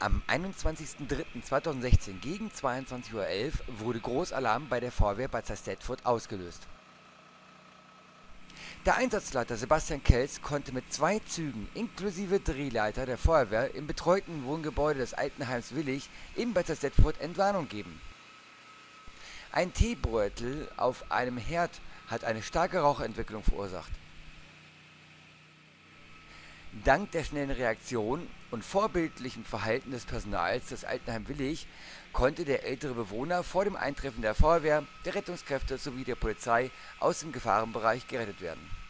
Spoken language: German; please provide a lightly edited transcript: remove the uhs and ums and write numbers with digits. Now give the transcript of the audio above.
Am 21.03.2016 gegen 22:11 Uhr wurde Großalarm bei der Feuerwehr Bad Sastetfurt ausgelöst. Der Einsatzleiter Sebastian Kelz konnte mit 2 Zügen inklusive Drehleiter der Feuerwehr im betreuten Wohngebäude des Altenheims Willich in Bad Sastetfurt Entwarnung geben. Ein Teebeutel auf einem Herd hat eine starke Rauchentwicklung verursacht. Dank der schnellen Reaktion und vorbildlichem Verhalten des Personals des Altenheim Willich konnte der ältere Bewohner vor dem Eintreffen der Feuerwehr, der Rettungskräfte sowie der Polizei aus dem Gefahrenbereich gerettet werden.